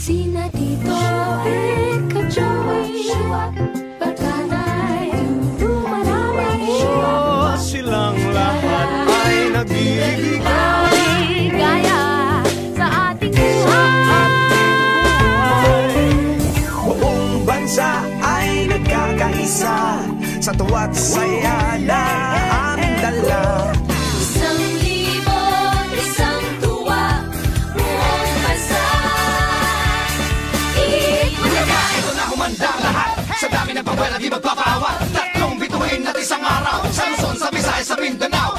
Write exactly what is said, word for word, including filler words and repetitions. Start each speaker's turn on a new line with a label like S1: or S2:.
S1: Sina Tito, Eka, Joey, Pagkanay, Dumarami.
S2: Oh, silang lahat ay nagbibigay
S1: Gaya sa ating buhay.
S3: Buong bansa ay nagkakaisa sa tuwa't saya na aming dala.
S1: Isang libon, isang tuwa, buong bansa.
S4: Bulaga, ito na humanda lahat. Sa dami ng pawela, di magpapaawa. Tatlong bituin at isang araw. Sa Luzon, sa Visayas, sa Mindanao.